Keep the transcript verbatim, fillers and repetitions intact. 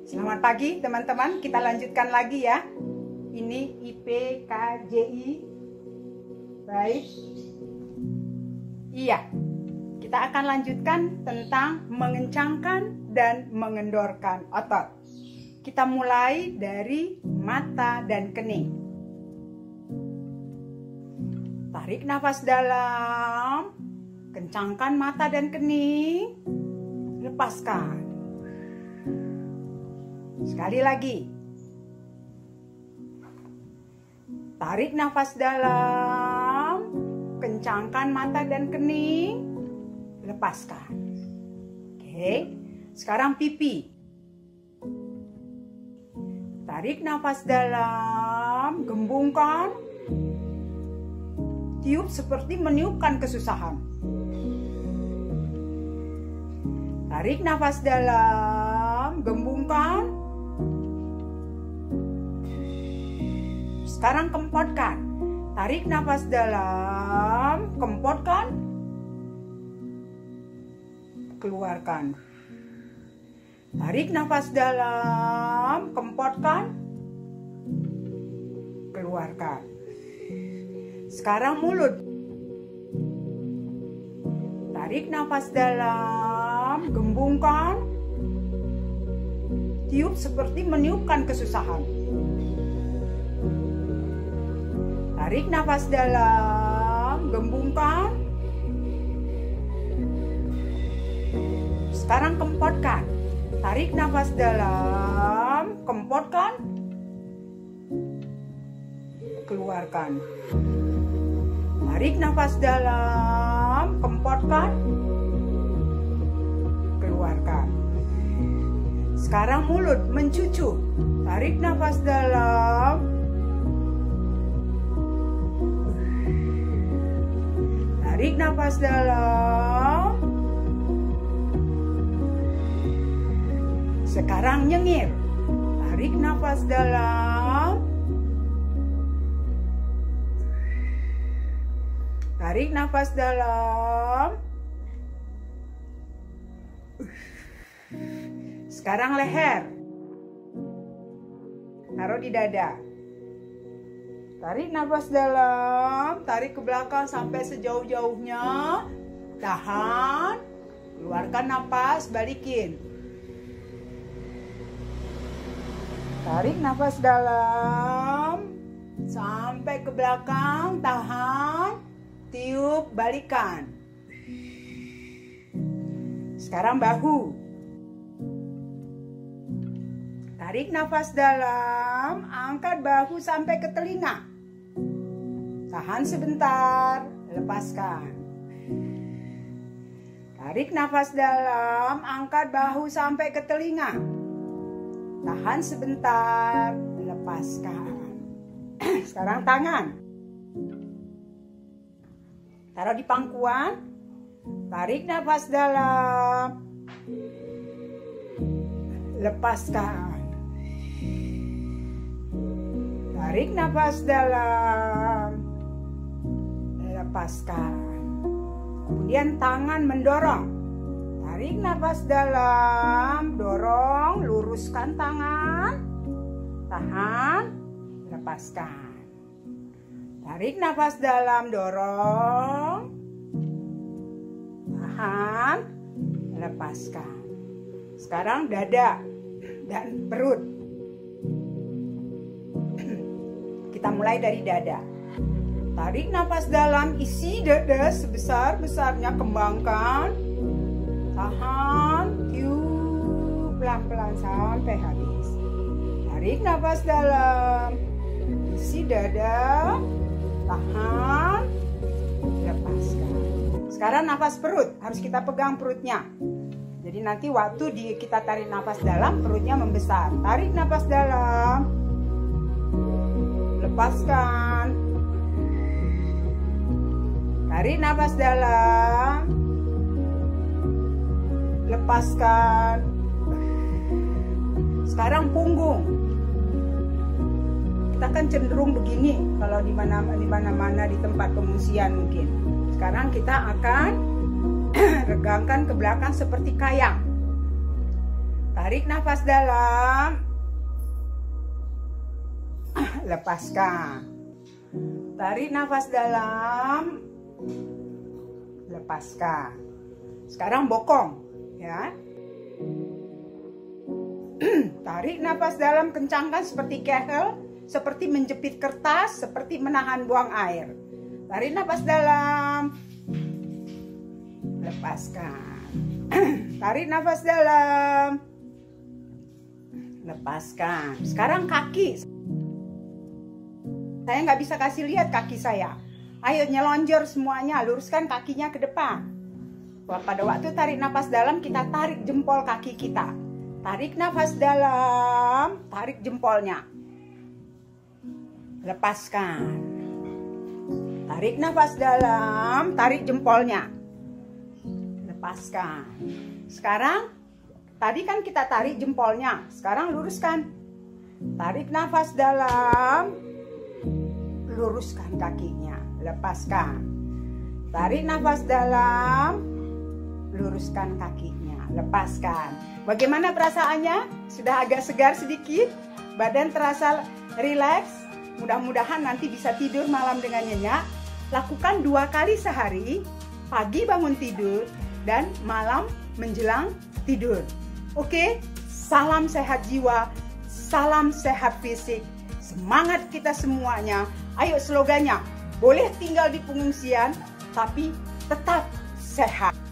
Selamat pagi teman-teman, kita lanjutkan lagi ya. Ini I P K J I. Baik. Iya. Kita akan lanjutkan tentang mengencangkan dan mengendorkan otot. Kita mulai dari mata dan kening. Tarik nafas dalam, kencangkan mata dan kening, lepaskan. Sekali lagi. Tarik nafas dalam, kencangkan mata dan kening, lepaskan. Oke, sekarang pipi. Tarik nafas dalam, gembungkan. Tiup seperti meniupkan kesusahan. Tarik nafas dalam, gembungkan. Sekarang kempotkan. Tarik nafas dalam, kempotkan. Keluarkan. Tarik nafas dalam, kempotkan. Keluarkan. Sekarang mulut. Tarik nafas dalam, gembungkan. Tiup seperti meniupkan kesusahan. Tarik nafas dalam, gembungkan. Sekarang kempotkan. Tarik nafas dalam, kempotkan. Keluarkan. Tarik nafas dalam, kempotkan. Keluarkan. Sekarang mulut mencucu. Tarik nafas dalam. Tarik nafas dalam. Sekarang nyengir. Tarik nafas dalam. Tarik nafas dalam. Sekarang leher. Taruh di dada. Tarik nafas dalam, tarik ke belakang sampai sejauh-jauhnya. Tahan. Keluarkan nafas, balikin. Tarik nafas dalam sampai ke belakang, tahan. Tiup, balikan. Sekarang bahu. Tarik nafas dalam, angkat bahu sampai ke telinga. Tahan sebentar, lepaskan. Tarik nafas dalam, angkat bahu sampai ke telinga. Tahan sebentar, lepaskan. Sekarang tangan. Taruh di pangkuan. Tarik nafas dalam. Lepaskan. Tarik nafas dalam. Lepaskan. Kemudian tangan mendorong. Tarik nafas dalam, dorong, luruskan tangan. Tahan, lepaskan. Tarik nafas dalam, dorong. Tahan, lepaskan. Sekarang dada dan perut. Kita mulai dari dada. Tarik nafas dalam, isi dada sebesar-besarnya, kembangkan. Tahan, tiup pelan-pelan sampai habis. Tarik nafas dalam, isi dada. Tahan, lepaskan. Sekarang nafas perut, harus kita pegang perutnya. Jadi nanti waktu di, kita tarik nafas dalam, perutnya membesar. Tarik nafas dalam, lepaskan. Tarik nafas dalam, lepaskan. Sekarang punggung. Kita kan cenderung begini kalau di mana di mana-mana di tempat pengungsian mungkin. Sekarang kita akan regangkan ke belakang seperti kayang. Tarik nafas dalam. Lepaskan. Tarik nafas dalam. Lepaskan. Sekarang bokong, ya. Tarik nafas dalam, kencangkan seperti kehel, seperti menjepit kertas, seperti menahan buang air. Tarik nafas dalam. Lepaskan. Tarik nafas dalam. Lepaskan. Sekarang kaki. Saya nggak bisa kasih lihat kaki saya. Ayo nyelonjor semuanya, luruskan kakinya ke depan. Pada waktu tarik nafas dalam, kita tarik jempol kaki kita. Tarik nafas dalam, tarik jempolnya. Lepaskan. Tarik nafas dalam, tarik jempolnya. Lepaskan. Sekarang, tadi kan kita tarik jempolnya. Sekarang luruskan. Tarik nafas dalam, luruskan kakinya. Lepaskan. Tarik nafas dalam, luruskan kakinya. Lepaskan. Bagaimana perasaannya? Sudah agak segar sedikit? Badan terasa rileks? Mudah-mudahan nanti bisa tidur malam dengan nyenyak. Lakukan dua kali sehari, pagi bangun tidur dan malam menjelang tidur. Oke, salam sehat jiwa, salam sehat fisik. Semangat kita semuanya. Ayo slogannya, boleh tinggal di pengungsian tapi tetap sehat.